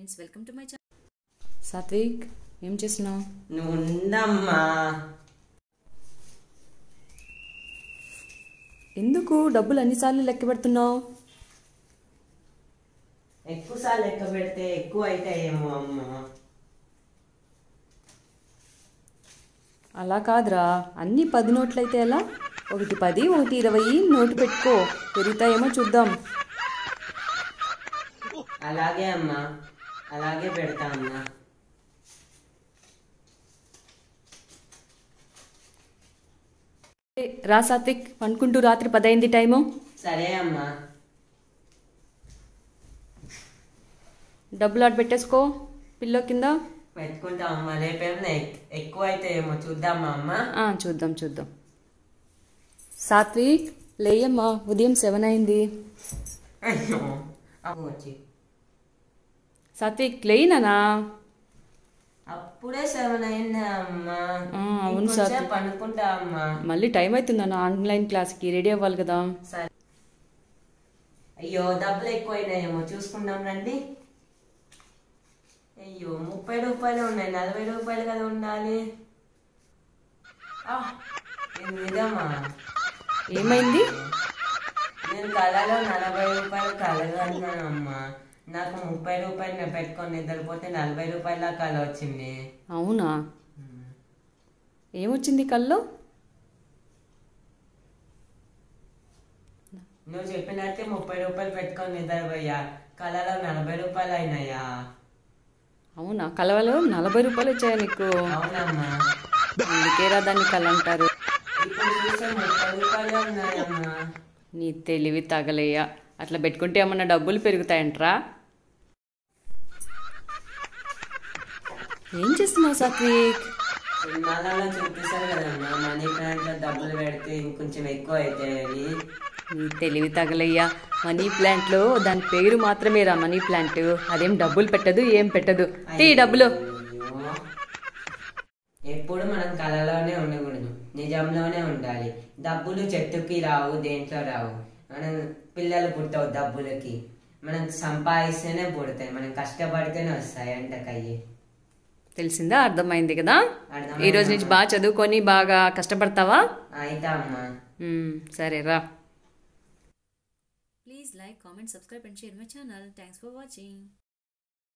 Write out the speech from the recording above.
Friends, welcome to my channel. Satvik, ఏం చేస్తున్నావు? నువ్వుందమ్మా. ఎందుకు డబ్బులు అన్నిసార్లు లెక్క పెడుతున్నావు? ఎక్కువసార్లు లెక్క పెడితే ఎక్కువ అవుతాయేమో అమ్మా. అలా కాదురా, అన్ని 10 నోట్లయితే ఎలా? ఒకటి 10, ఒకటి 20 నోటు పెట్టుకో, పెరుగుతాయేమో చూద్దాం. అలాగే అమ్మా, అలాగే పెడతా అమ్మా. రా సాత్విక్, అనుకుంటూ రాత్రి 10 అయింది టైము. సరే అమ్మా. డబ్బులు ఆడ పెట్టేసుకో పిల్లో కింద. పెట్టుకుంటా అమ్మా. రేపేమన్నా ఎక్కువ అవుతాయేమో చూద్దామా అమ్మా. చూద్దాం చూద్దాం. సాత్విక్ లేయమ్మా, ఉదయం 7 అయింది. అయ్యో వచ్చి సాత్విక్ లేయినానా? అప్పుడే 7 అయిందా అమ్మా? అవును సార్, అనుకుంటా అమ్మా. మళ్ళీ టైం అవుతుందన్న ఆన్లైన్ క్లాస్కి రెడీ అవ్వాలి కదా. సరే. అయ్యో డబ్బులు ఎక్కువైనాయేమో చూసుకుందాం రండి. అయ్యో 30 రూపాయలు ఉన్నాయి, 40 రూపాయలు కదా ఉండాలి. నిజమా? ఏమైంది? నేను కళలో 40 రూపాయలు కలగన్నాను అమ్మా. నాకు 30 రూపాయలు నేను పెట్టుకొని నిద్రపోతే 40 రూపాయల కళ వచ్చింది. అవునా? ఏమొచ్చింది కల్లో? నువ్వు చెప్పినట్టే 30 రూపాయలు పెట్టుకొని నిద్రపోయా, కళలో 40 రూపాయలు అయినాయా? అవునా? కలవలో 40 రూపాయలు వచ్చాయా నీకు? అవునమ్మా. అందుకేరా దాన్ని కళ అంటారు. ఇప్పుడు చూస్తే 30 రూపాయలు ఉన్నాయమ్మా. నీ తెలివి తగలేయా, అట్లా పెట్టుకుంటే ఏమన్నా డబ్బులు పెరుగుతాయంట్రా? ఏం చేస్తున్నావు సాత్విక్? సినిమాలలో చూపిస్తారు కదమ్మా, మనీ ప్లాంట్ లో డబ్బులు పెడితే ఇంకొంచెం ఎక్కువ అవుతాయని. నీ తెలివి తగలయ్యా, మనీ ప్లాంట్లో దాని పేరు మాత్రమే రా మనీ ప్లాంట్, అదేం డబ్బులు పెట్టదు, ఏం పెట్టదు. తీ డబ్బులు. ఎప్పుడు మనం కళలోనే ఉండకూడదు, నిజంలోనే ఉండాలి. డబ్బులు చెట్టుకి రావు, దేంట్లో రావు. మనం పిల్లలు పుట్టవు డబ్బులకి, మనం సంపాదిస్తేనే పుడతాయి, మనం కష్టపడితేనే వస్తాయి అంటకయ్యి. తెలిసిందా? అర్థమైంది కదా? ఈ రోజు నుంచి బాగా చదువుకొని బాగా కష్టపడతావా? అయితా అమ్మా. సరే రా. Please like, comment, subscribe and share my channel. Thanks for watching.